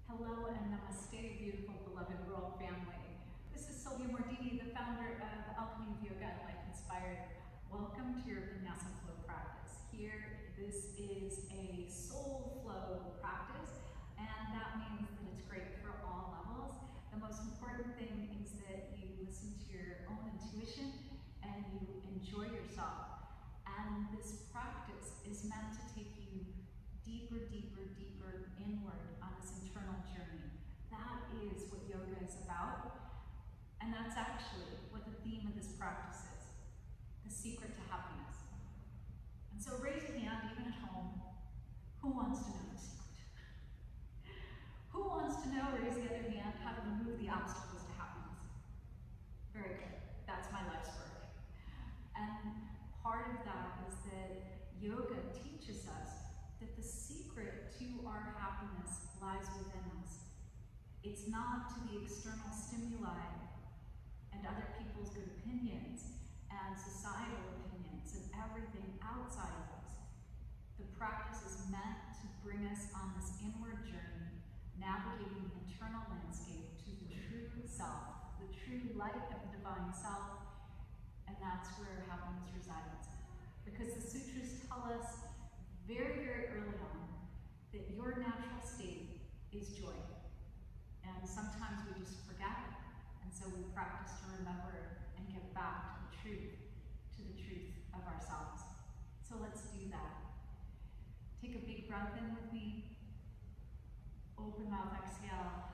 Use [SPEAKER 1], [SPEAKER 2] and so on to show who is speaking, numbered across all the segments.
[SPEAKER 1] Hello and namaste, beautiful beloved world family. This is Sylvia Mordini, the founder of Alchemy of Yoga and Life Inspired. Welcome to your Vinyasa Flow practice. Here, this is a soul flow practice, and that means that it's great for all levels. The most important thing is that you listen to your own intuition and you enjoy yourself. And this practice is meant to take you deeper, deeper, deeper inward on this internal journey. That is what yoga is about, and that's actually what the theme of this practice is, the secret to happiness. And so raise a hand, even at home, who wants to know the secret? Who wants to know, raise the other hand, how to remove the obstacles to happiness? Very good, that's my life's work. And part of that is that yoga teaches us that the secret to our happiness lies within us. It's not to the external stimuli and other people's good opinions and societal opinions and everything outside of us. The practice is meant to bring us on this inward journey, navigating the internal landscape to the true self, the true light of the divine self, and that's where happiness resides. Because the sutras tell us very, very early on that your natural state is joy. And sometimes we just forget, and so we practice to remember and get back to the truth of ourselves. So let's do that. Take a big breath in with me. Open mouth, exhale.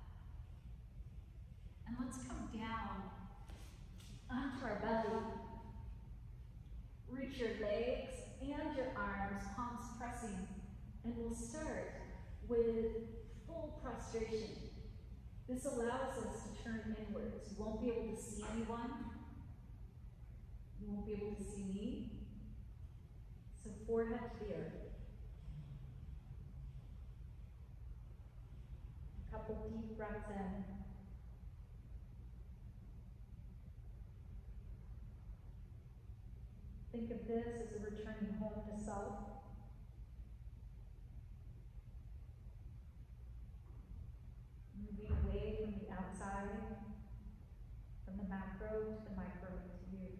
[SPEAKER 1] And let's come down onto our belly. Reach your legs and your arms, palms pressing, and we'll start with full prostration. This allows us to turn inwards. You won't be able to see anyone. You won't be able to see me. So forehead to the earth. A couple deep breaths in. Think of this as a returning home to self. Moving away from the outside, from the macro to the micro to you.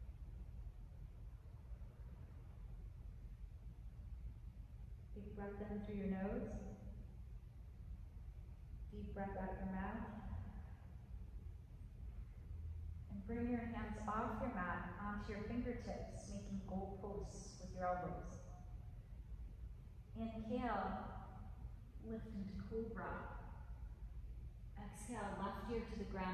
[SPEAKER 1] Big breath in through your nose. Deep breath out your mouth. And bring your hands off your mat onto your fingertips, making goalposts with your elbows. Inhale, lift into cobra. Exhale, left ear to the ground.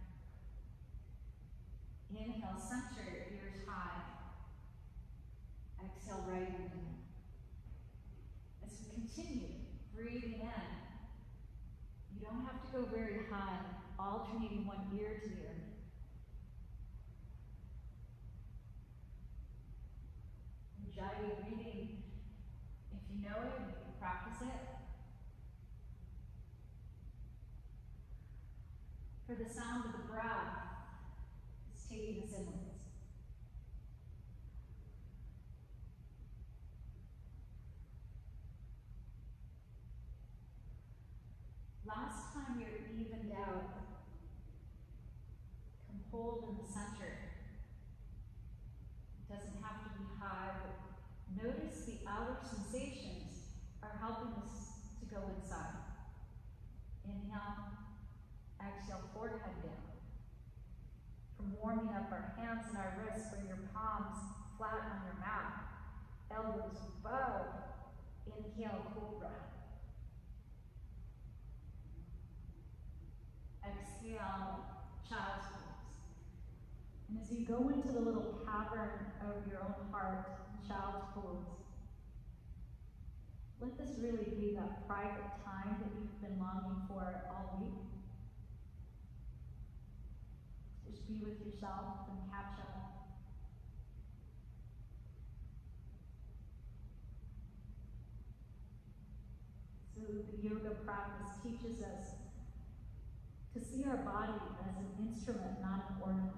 [SPEAKER 1] Inhale, center, ears high. Exhale, right ear down. As we continue, breathing in. You don't have to go very high, alternating one ear to ear. Ujjayi breathing, if you know it, you can practice it. For the sound of the breath is taking us inwards. Last time you're evened out, come hold in the center. It doesn't have to be high, but notice the outer sensations are helping us to go inside. Inhale, exhale, forehead down. From warming up our hands and our wrists, bring your palms flat on your mat. Elbows bow. Inhale, cobra. Exhale, child's pose. And as you go into the little cavern of your own heart, child's pose, let this really be that private time that you've been longing for all week. Just be with yourself and catch up. So the yoga practice teaches us to see our body as an instrument, not an ornament.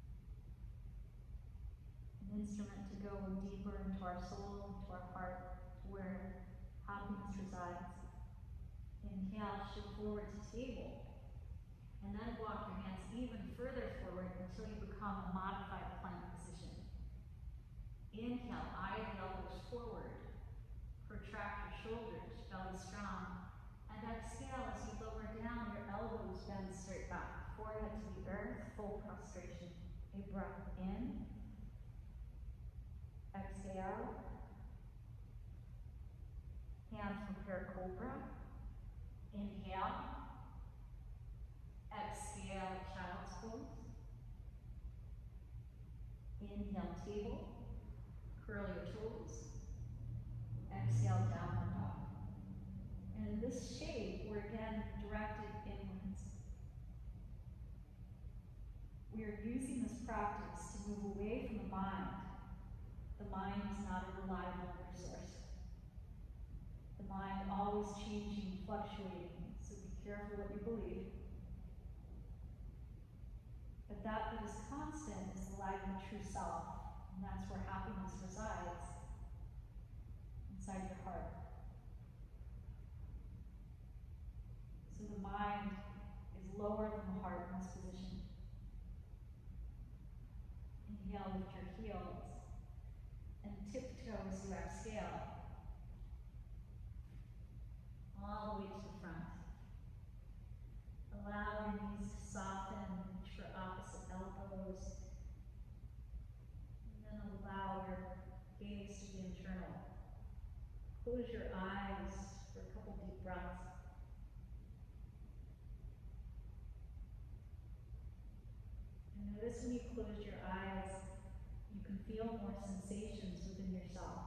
[SPEAKER 1] An instrument to go deeper into our soul, into our heart.
[SPEAKER 2] where happiness resides. Inhale, shift forward to table. And then walk your hands even further forward until you become a modified plank position. Inhale, eye the elbows forward. Protract your shoulders, belly strong. And exhale as you lower down, your elbows bend straight back. Forehead to the earth, full prostration. A breath in. Exhale. Hands prepare cobra. Inhale. Exhale, child's pose. Inhale, table. Curl your toes. Exhale, downward dog. And in this shape, we're again directed inwards. We are using this practice to move away from the mind. The mind is not a reliable resource. The mind always changing, fluctuating, so be careful what you believe. But that is constant is the light of the true self, and that's where happiness resides, inside your heart. So the mind is lower than the heart in this position. Inhale, lift your heels, and tiptoe as you exhale, all the way to the front. Allow your knees to soften, reach for opposite elbows, and then allow your gaze to be internal. Close your eyes for a couple deep breaths. And notice when you close your eyes, you can feel more sensations within yourself.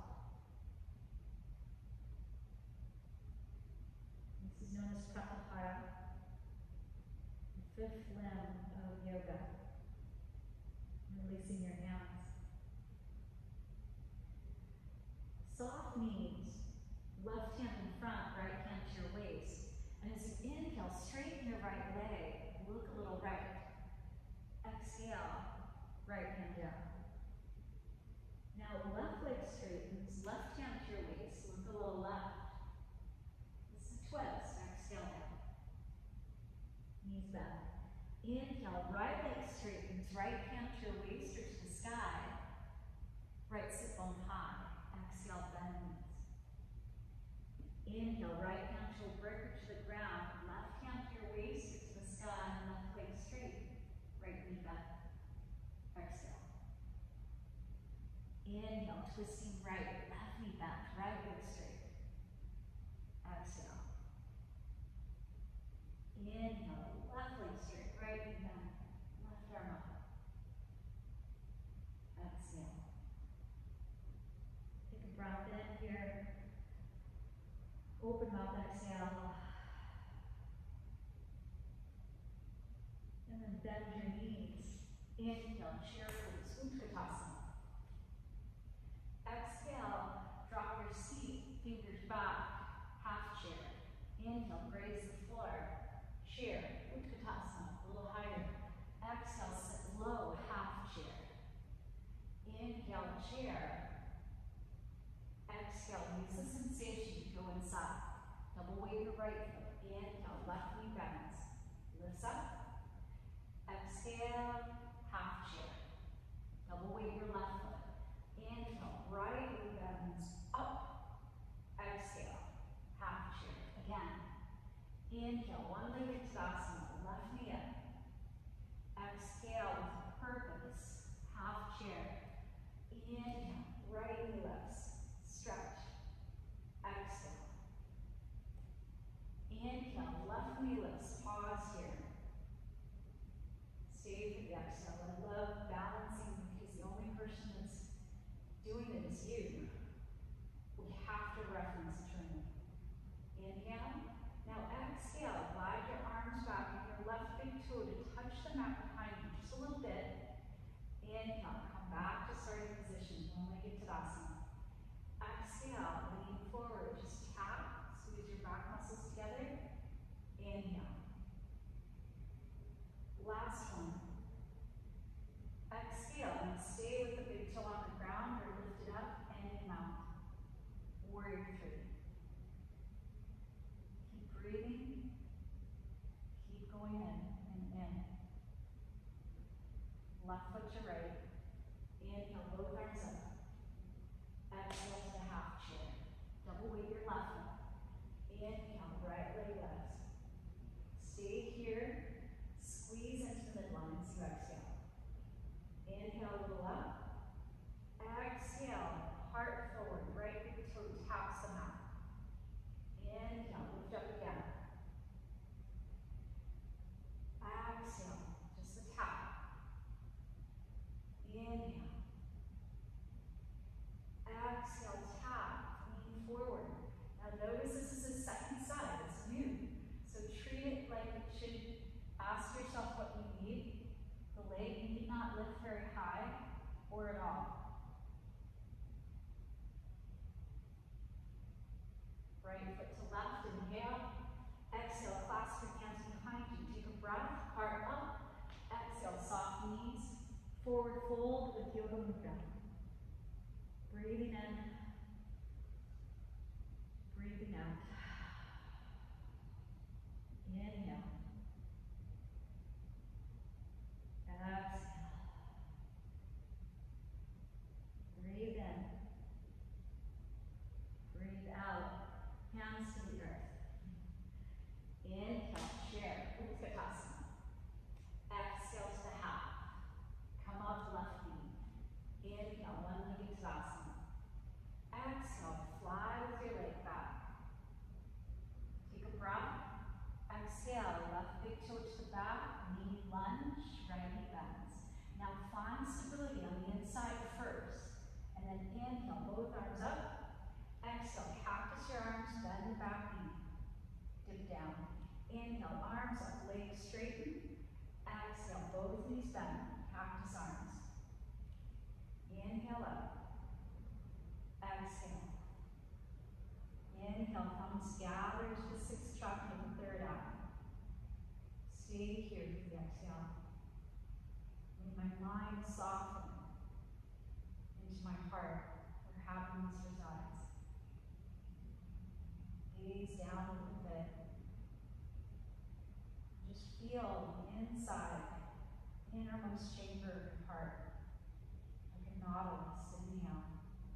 [SPEAKER 2] This is known as Pratyahara, the fifth limb of yoga. Releasing your hands. Soft knees, left hand in front, right hand to your waist. And as you inhale, straighten your right leg, look a little right. Exhale, right hand down. Now left leg straightens, left hand to your waist, look a little left. This is a twist, exhale down. Knees back. Inhale, right leg straightens, right hand to your waist or to the sky. Right sit bone high. Exhale, bend knees. Inhale, right hand to a brick or to the ground. Left hand to your waist or to the sky. Left leg straight. Right knee bent. Exhale. Inhale, twisting right. Left knee bent. Right leg straight. Exhale. Inhale, left leg straight. Right knee bent. Left arm up. Exhale. Take a breath in here. Open mouth, exhale. And then bend your knees. Inhale, chair pose, Utkatasana. Exhale, drop your seat, fingers back, half chair. Inhale, graze the floor. Chair, Utkatasana, a little higher. Exhale, sit low, half chair. Inhale, chair. Exhale, use the sensation to go inside. Double weight your right foot. Inhale, left knee bends. Lifts up. Exhale, half chair. Double weight your left foot. Inhale, right knee bends. Up. Exhale, half chair. Again. Inhale, one-legged Tadasana, left knee up. Exhale with purpose, half chair. Inhale, right knee lifts. Stretch. Exhale. Inhale, left knee lifts. Pause here. Stay for the exhale. I love balancing because the only person that's doing it is you. We have to reference training. Inhale. Now exhale. Glide your arms back and your left big toe to touch the mat behind you just a little bit. Inhale. Come back to starting position. One-legged Tadasana. Exhale. Lean forward. Just tap. Squeeze your back muscles together. Inhale. Last one. Exhale and stay with the big toe on the ground or lift it up and left foot to right. Inhale, both arms up. Exhale to the half chair. Double weight your left foot. Inhale, right leg lifts. Stay here. Squeeze into the midline as you exhale. Inhale, a little up. Exhale, heart forward. Right big toe taps the mat. Inhale, lift up again. Exhale, just the tap. Inhale. Exhale, tap, lean forward. Now notice this is the second side, it's new. So treat it like it should. Ask yourself what you need. The leg need not lift very high or at all. Right foot to left, inhale. Exhale, clasp your hands behind you. Take a breath, heart up. Exhale, soft knees. Forward fold with Yoga Mudra. Breathing in. Breathing out. Inhale. Exhale. Breathe in. Breathe out. Hands to the earth. Inhale, chair, Utkatasana. Exhale to the half. Come off left knee. Inhale, one-legged Tadasana. Exhale, fly with your leg back. Take a breath. Exhale, left big toe to the back, knee lunge, right knee bends. Now find stability on the inside first, and then inhale, both arms up. Exhale, cactus your arms, bend your back knee. Dip down. Inhale, arms up, legs straighten. Exhale, both knees bend, cactus arms. Inhale up. Exhale. Inhale, thumbs gather to the sixth chakra, the third eye. Stay here for the exhale. Let my mind soften into my heart where happiness resides. Gaze down a little bit. Just feel the inside, innermost chamber of your heart, like a nautilus sitting out.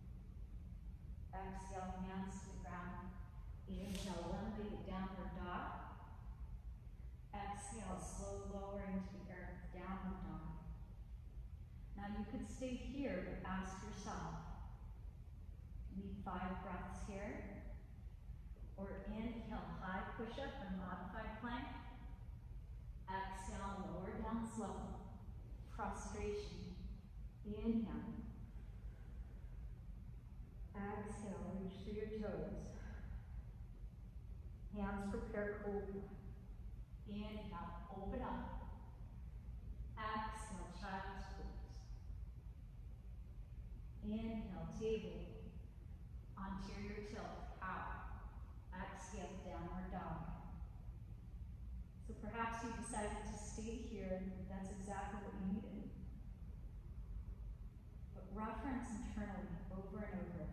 [SPEAKER 2] Exhale, hands to the ground. Inhale, one-legged downward dog. Exhale, slow lowering to the earth, downward dog. Now you could stay here, but ask yourself, need 5 breaths here? Or inhale, high push-up or modified plank. Exhale, lower down slow. Prostration. Inhale. Exhale, reach through your toes. Hands prepare cobra. Inhale, open up. Exhale, child's pose. Inhale, table. Anterior tilt, cow. Exhale, downward dog. So perhaps you decided to stay here, and that's exactly what you needed. But reference internally, over and over.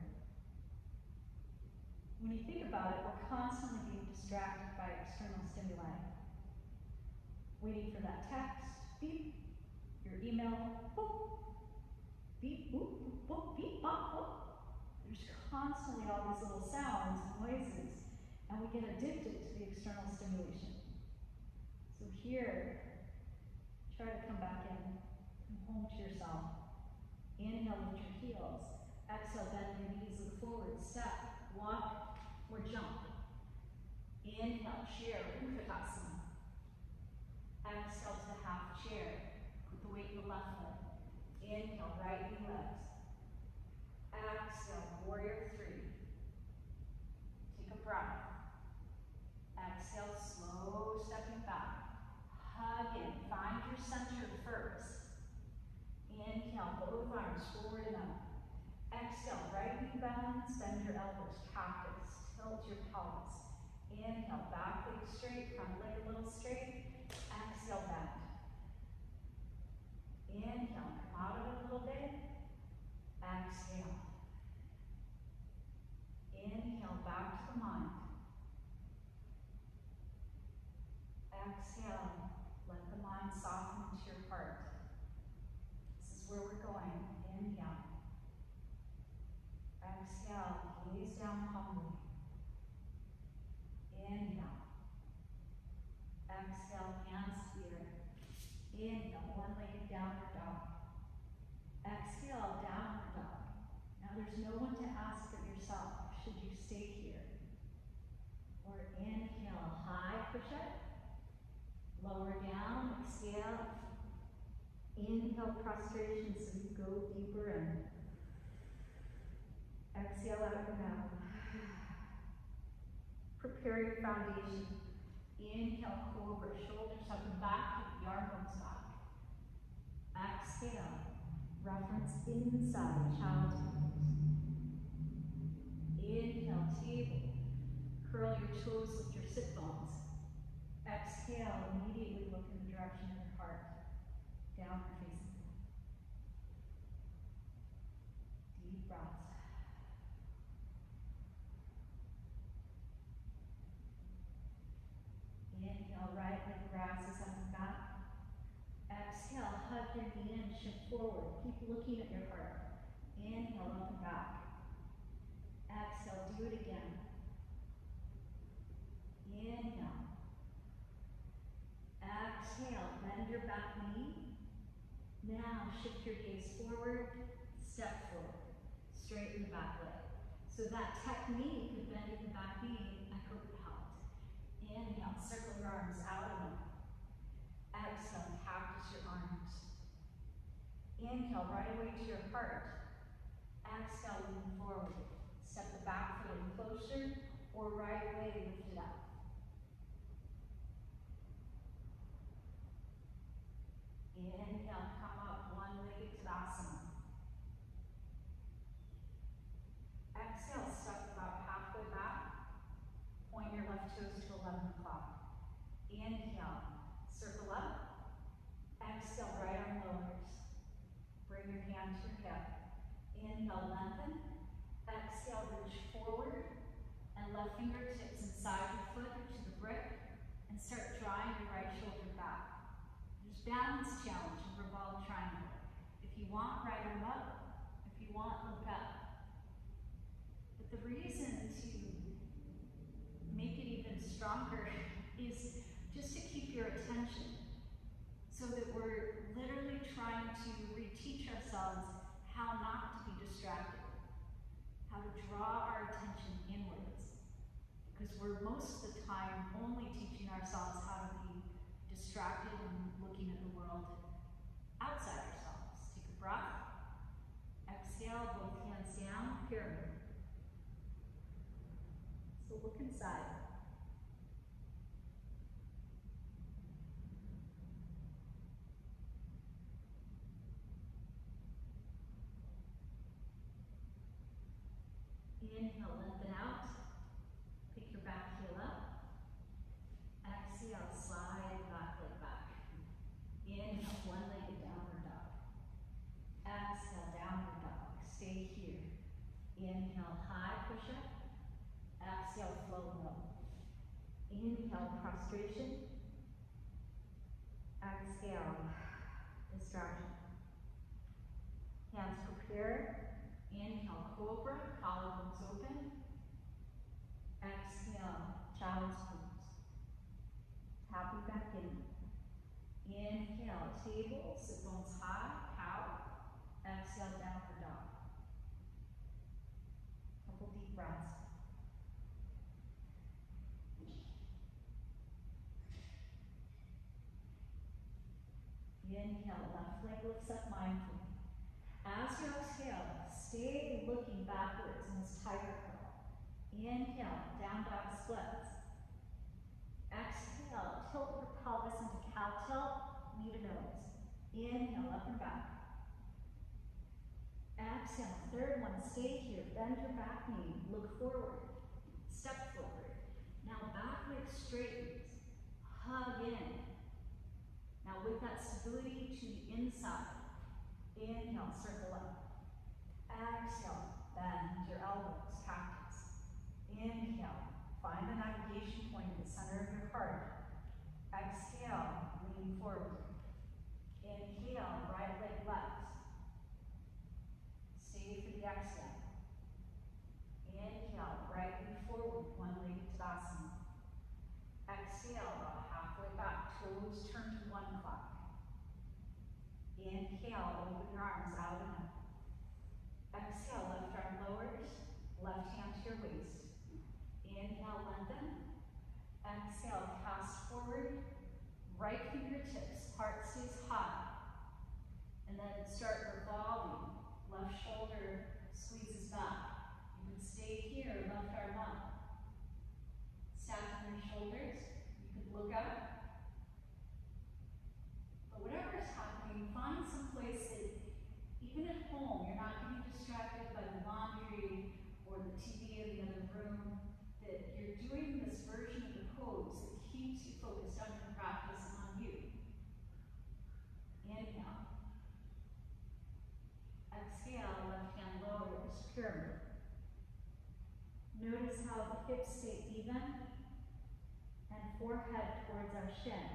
[SPEAKER 2] When you think about it, we're constantly being distracted by external stimuli. Waiting for that text, beep, your email, boop, beep, boop, boop, boop, beep, bop, boop. There's constantly all these little sounds and noises, and we get addicted to the external stimulation. So here, try to come back in, come home to yourself. Inhale, lift your heels. Exhale, bend your knees, look forward, step, walk, or jump. Inhale, chair, Utkatasana. Exhale to the half chair. Put the weight in the left leg. Inhale, right knee lifts. Exhale, warrior 3. Take a breath. Exhale, slow stepping back. Hug in, find your center first. Inhale, both arms forward and up. Exhale, right knee bends, bend your elbows, cactus, tilt your pelvis. Inhale, back leg straight, front leg a little straight. Exhale, bend. Inhale, come out of it a little bit. Exhale. Inhale, back to the mind. Exhale, let the mind soften into your heart. Exhale, gaze down humbly. Inhale. Exhale, hands here. Inhale, one-legged downward dog. Exhale, downward dog. Now there's no one to ask but yourself. Should you stay here? Or inhale, high push-up. Lower down, exhale. Inhale, prostration, so you go deeper in. Exhale out your mouth. Prepare your foundation. Inhale, cobra, shoulders up and back, the arm comes back. Exhale, reference inside, child's pose. Inhale, table. Curl your toes, lift your sit bones. Exhale, immediately look in the direction of your heart. Downward facing. Deep breaths. Inhale, right leg grasses up and back. Exhale, hug your knee in, shift forward. Keep looking at your heart. Inhale, up and back. Exhale, do it again. Inhale. Exhale, bend your back knee. Now shift your gaze forward, step forward. Straighten the back leg. So that technique of bending the back knee, I hope it helped. Inhale, circle your arms out and up. Exhale, cactus your arms. Inhale, right away to your heart. Exhale, lean forward. Step the back foot in closer, or right away, lift it up. Inhale, come up, one-legged Tadasana. Exhale, step about halfway back. Point your left toes to 11 o'clock. Inhale, circle up. Exhale, right arm lowers. Bring your hand to your hip. Inhale, lengthen. Exhale, reach forward. And left fingertips inside your foot or to the brick. And start drawing your right shoulder back. There's balance challenge and revolve triangle. If you want, right arm up. If you want, look up. But the reason to make it even stronger is just to keep your attention so that we're literally trying to reteach ourselves how not to be distracted, how to draw our attention inwards, because we're most of the time only teaching ourselves how to be distracted and looking at the world outside ourselves. Take a breath. Exhale, both hands down, pyramid. So look inside. Inhale, lengthen out. Pick your back heel up. Exhale, slide back leg back. Inhale, one-legged downward dog. Exhale, downward dog. Stay here. Inhale, high push-up. Exhale, flow low. Inhale, prostration. Exhale, distraction. Hands prepare. Inhale, cobra, collarbones open. Exhale, child's pose. Tapping back in. Inhale, table, sit bones high, cow. Exhale, downward dog. Couple deep breaths. Inhale, left leg lifts up mindfully. As you exhale, stay looking backwards in this tiger curl. Inhale, down dog splits. Exhale, tilt your pelvis into cow tilt, knee to nose. Inhale, up and back. Exhale, third one, stay here. Bend your back knee, look forward. Step forward. Now back leg straightens. Hug in. Now with that stability to the inside. Inhale, circle up. Exhale, bend your elbows, cactus. Inhale, find the navigation point in the center of your heart. Exhale, lean forward. Inhale, right leg left. Stay for the exhale. Notice how the hips stay even and forehead towards our shin.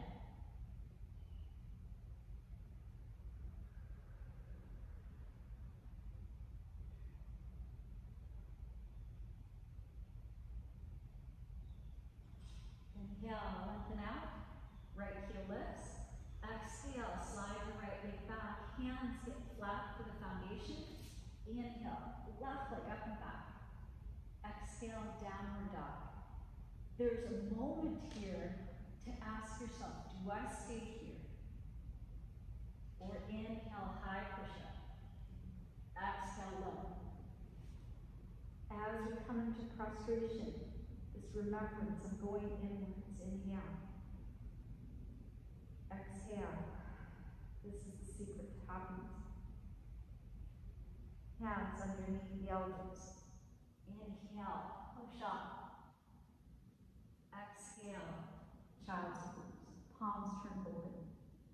[SPEAKER 2] Inhale, lengthen out. Right heel lifts. Exhale, slide the right leg back. Hands get flat for the foundation. Inhale, left leg up and back. Exhale, downward dog. There's a moment here to ask yourself, do I stay here? Or inhale, high push-up. Exhale, low. As we come into prostration, this remembrance of going inwards. Inhale. Exhale. This is the secret to happiness. Hands underneath the elbows. Inhale, push up. Exhale, child's pose. Palms turn forward.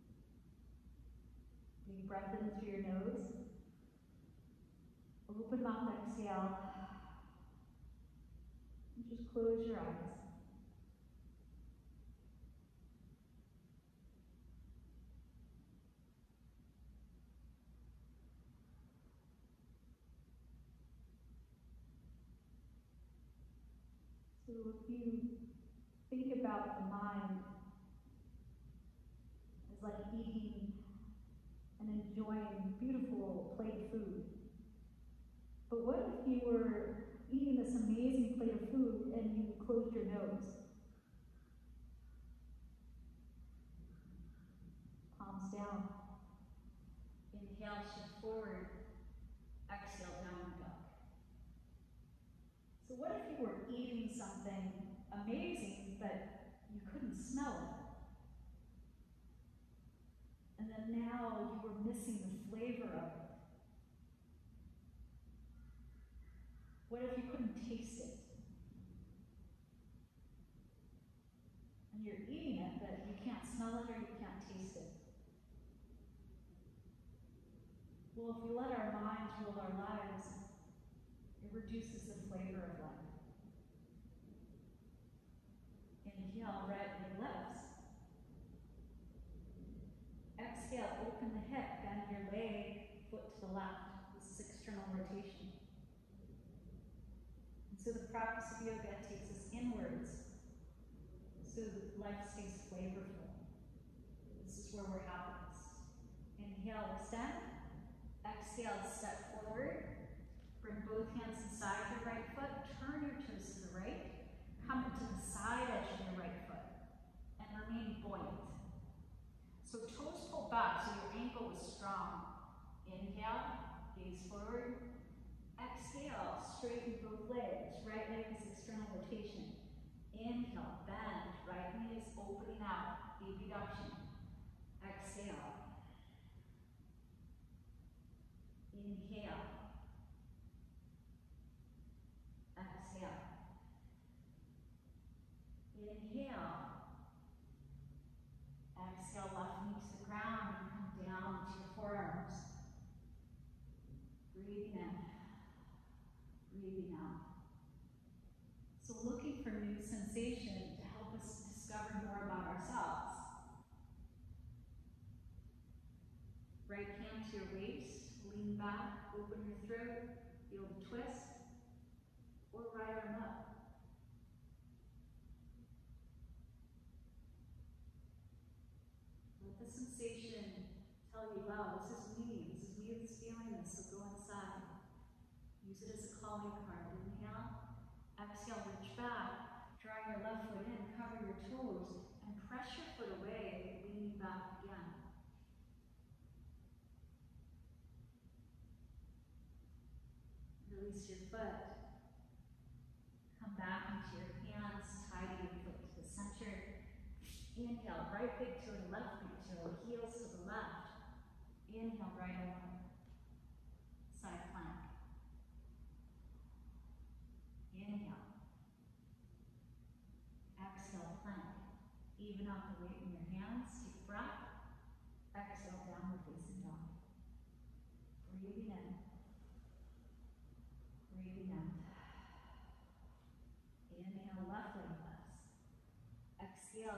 [SPEAKER 2] Deep breath in through your nose. Open mouth, exhale. And just close your eyes. So if you think about the mind as like eating and enjoying beautiful plate of food, but what if you were eating this amazing plate of food and you closed your nose? Palms down. Inhale, shift forward. Exhale, downward dog. So what if you were eating something amazing, but you couldn't smell it? And then now you were missing the flavor of it. What if you couldn't taste it? And you're eating it, but you can't smell it or you can't taste it. Well, if we let our minds rule our lives, it reduces the flavor of life. Inhale, right leg lifts. Exhale, open the hip, bend your leg, foot to the left. This is external rotation. And so the practice of yoga takes us inwards so that life stays flavorful. This is where we're happiest. Inhale, extend. Exhale, step forward. Bring both hands inside your right foot. Turn your toes to the right. Come into the side edge of your right foot. And remain buoyant. So toes pull back so your ankle is strong. Inhale, gaze forward. Exhale, straighten both legs. Right leg is external rotation. Inhale, bend. Right knee is opening out. Abduction. Exhale. Inhale. Exhale. Inhale. Exhale, left knee to the ground and come down to your forearms. Breathing in. Breathing out. So looking for new sensation to help us discover more about ourselves. Right hand to your waist, lean back, open your throat, feel the twist, or right arm up. Let the sensation tell you, wow, this is me that's feeling this, so go inside. Use it as a calling card. Inhale, exhale, reach back, draw your left foot in, cover your toes, and press your foot away, leaning back again. Release your foot. Come back into your hands, tidy your foot to the center. Inhale, right big toe to left big toe, heels to the left. Inhale, right arm. Side plank. Inhale. Exhale, plank. Even out the weight in your hands. Take a breath. Exhale, downward facing dog. Breathing in. Breathing out.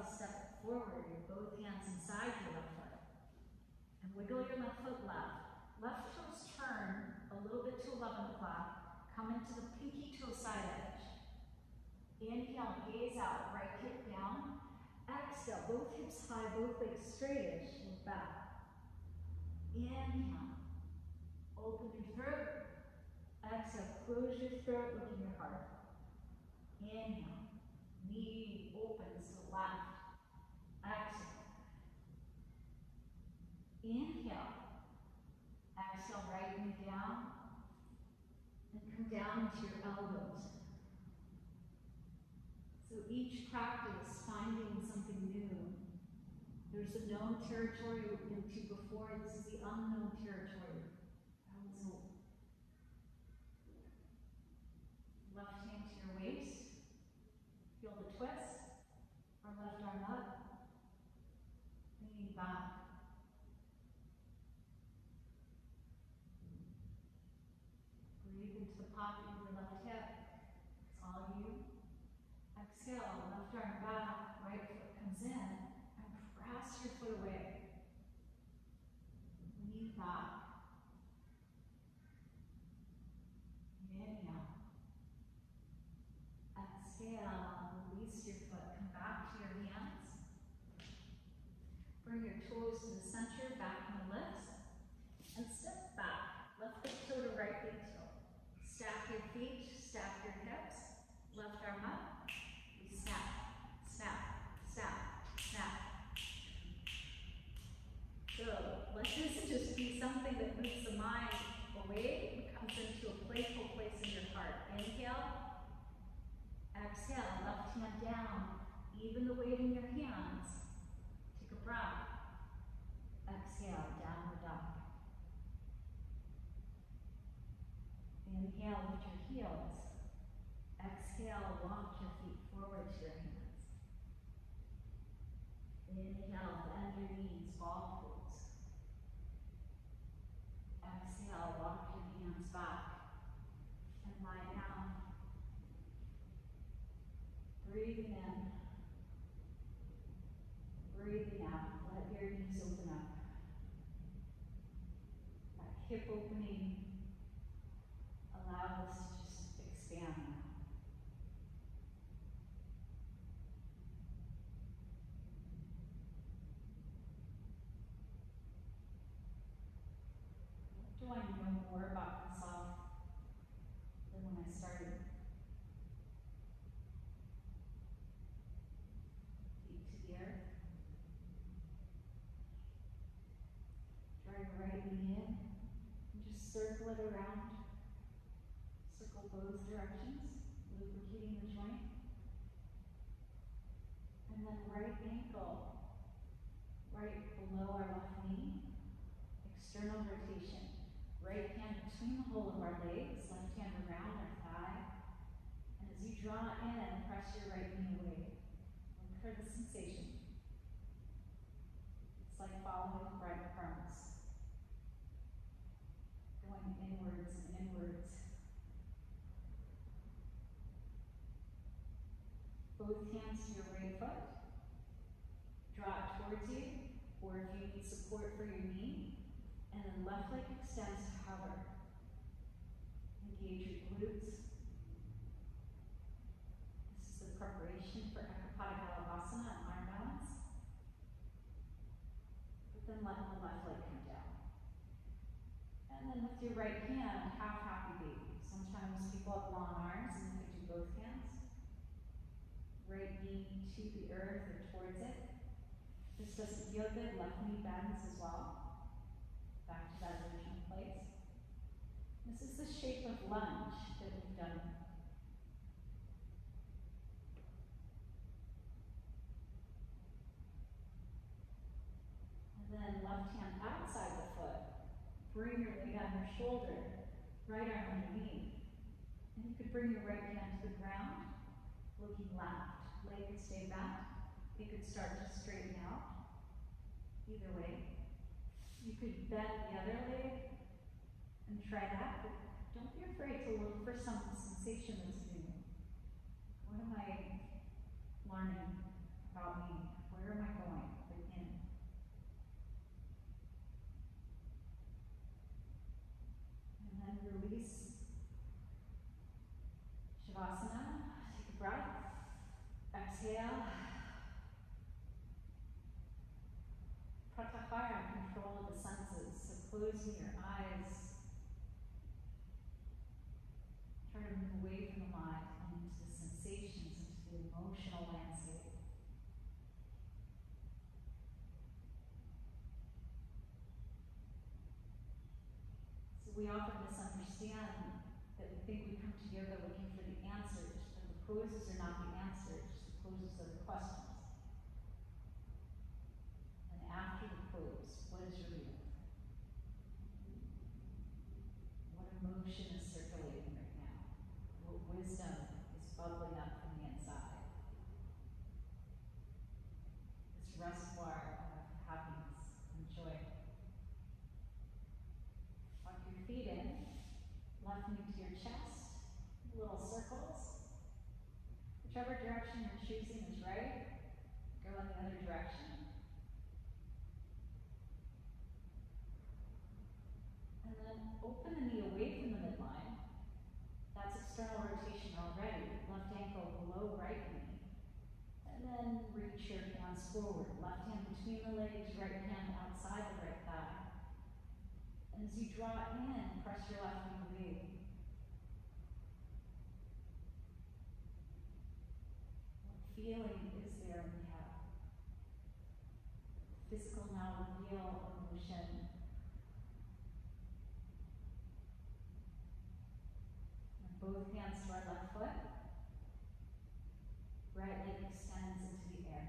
[SPEAKER 2] exhale, step it forward, both hands inside your left foot. And wiggle your left foot left. Left toes turn a little bit to 11 o'clock. Come into the pinky toe side edge. Inhale, gaze out, right hip down. Exhale, both hips high, both legs straight-ish, look back. Inhale, open your throat. Exhale, close your throat, look in your heart. Inhale, knee opens to the left. Exhale. Inhale. Exhale, right knee down. And come down to your elbows. So each practice, finding something new. There's a known territory we've been to before. This is the unknown territory. Left hand to your waist. Feel the twist. Or left arm up. Leaning back. Breathe into the pocket of your left hip. It's all you. Exhale, left arm back, right foot comes in, and press your foot away. Lean back. Inhale. Exhale, release your foot, come back to your hands. Bring your toes to the center, back on the lifts, and step back. Left big toe to right big toe. Stack your feet, stack your hips, left arm up. We snap, snap, snap, snap. So let this just be something that moves the mind away, it comes into a playful place in your heart. Inhale, exhale, left hand down, even the weight in your hands. Take a breath. Exhale, downward dog. Inhale, lift your heels. Exhale, walk your feet forward to your hands. Inhale, bend your knees, ball pose. Exhale, walk your hands back and lie down. Breathing in, breathing out. Let your knees open up. That hip opening, allow this to just expand now. Do I know more about myself than when I started? Feet to the earth. Drag your right knee in and just circle it around. Circle both directions, lubricating the joint. And then right ankle, right below our left knee, external rotation. Right hand between the hole of our legs, left hand around our thigh. And as you draw in, press your right knee away. Look for the sensation. It's like following breadcrumbs. Going inwards and inwards. Both hands to your right foot. Draw it towards you, or if you need support for your knee, and then left leg extends to hover. Engage your glutes. This is the preparation for Ekapada Balavasana and arm balance. But then let the left leg come down. And then with your right hand, half happy baby. Sometimes people have long arms and they could do both hands. Right knee to the earth or towards it. This doesn't feel good, left knee bends as well. Back to that original place. This is the shape of lunge that we've done. And then left hand outside the foot. Bring your leg on your shoulder, right arm underneath. And you could bring your right hand to the ground, looking left. Leg could stay back. It could start to straighten out. Either way. You could bend the other leg and try that, but don't be afraid to look for some sensation that's new. What am I learning about me? Shavasana, take a breath, exhale. Pratyahara, control of the senses, so closing your eyes. Try to move away from the mind and into the sensations, into the emotional landscape. So we often misunderstand that we think we come to yoga looking for the answers, but the poses are not the answers, the poses are the questions. And after the pose, what is revealed? What emotion is circulating right now? What wisdom is bubbling up from the inside? This reservoir of happiness and joy. Walk your feet in, left knee to your chest, little circles. Whichever direction you're choosing is right, go in the other direction. And then open the knee away from the midline. That's external rotation already. Left ankle below right knee. And then reach your hands forward. Left hand between the legs, right hand outside the right thigh. And as you draw in, press your left knee away. What feeling is there in the head? Physical now reveal emotion. And both hands to our left foot. Right leg extends into the air.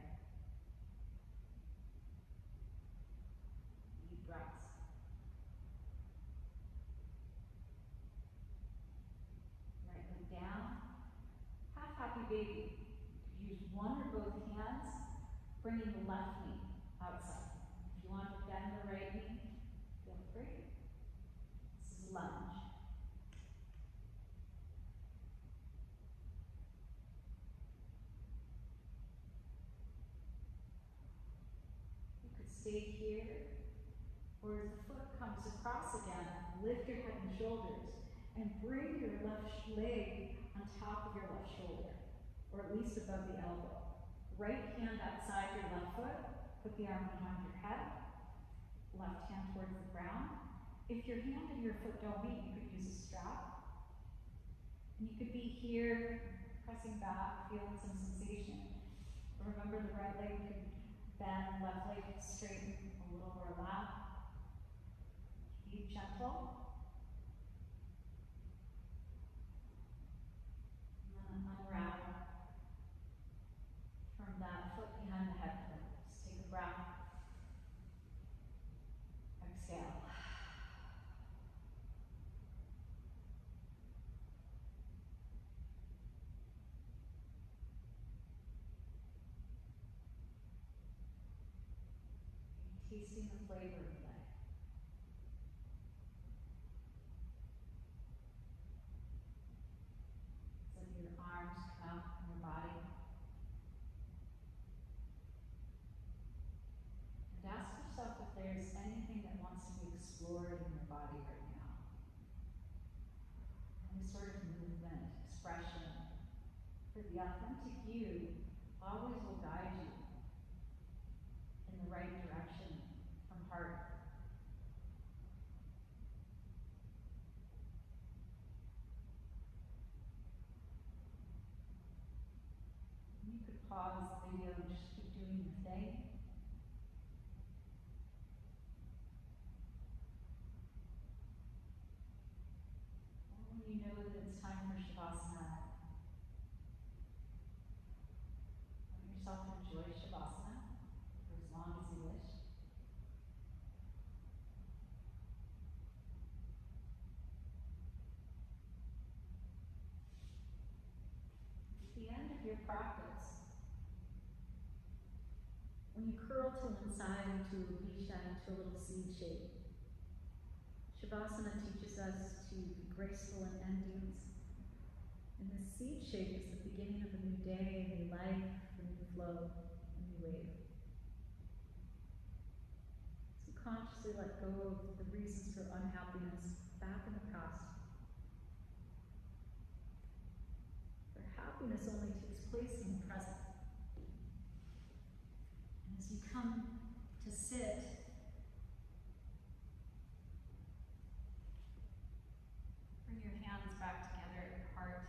[SPEAKER 2] Deep breaths. Right leg down. Half happy baby. Use one or both hands, bringing the left knee outside. If you want to bend the right knee, feel free. This is lunge. You could stay here, or as the foot comes across again, lift your head and shoulders, and bring your left leg on top of your left shoulder, or at least above the elbow. Right hand outside your left foot, put the arm behind your head, left hand towards the ground. If your hand and your foot don't meet, you could use a strap. And you could be here, pressing back, feeling some sensation. Remember, the right leg could bend, left leg straighten, a little more lap. Be gentle. And then unravel from that foot behind the head. Just take a breath. Exhale. Tasting the flavor of life. So your arms come out from your body. And ask yourself if there's anything that wants to be explored in your body right now. Any sort of movement, expression. For the authentic you always will guide you in the right direction from heart. You could pause the video and just keep doing your thing. Or when you know that it's time for Shavasana, let yourself enjoy Shavasana for as long as you wish. At the end of your practice, when you curl to one side into a Visha, into a little seed shape, Shavasana teaches us to be graceful in endings. And the seed shape is the beginning of a new day, a new life, a new flow, a new wave. So consciously let go of the reasons for unhappiness back in the past.
[SPEAKER 1] happiness only takes place in the present. And as you come to sit, bring your hands back together at your heart.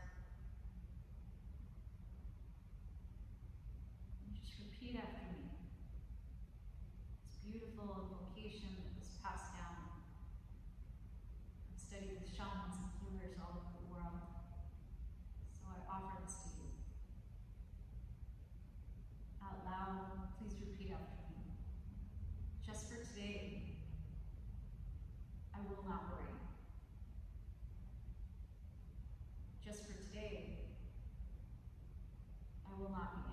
[SPEAKER 1] And just repeat after me. This beautiful vocation that was passed down. I've studied with shamans and healers all over the world. So I offer this to you. Out loud, please repeat after me. Just for today, I will not worry. Just for today, I will not be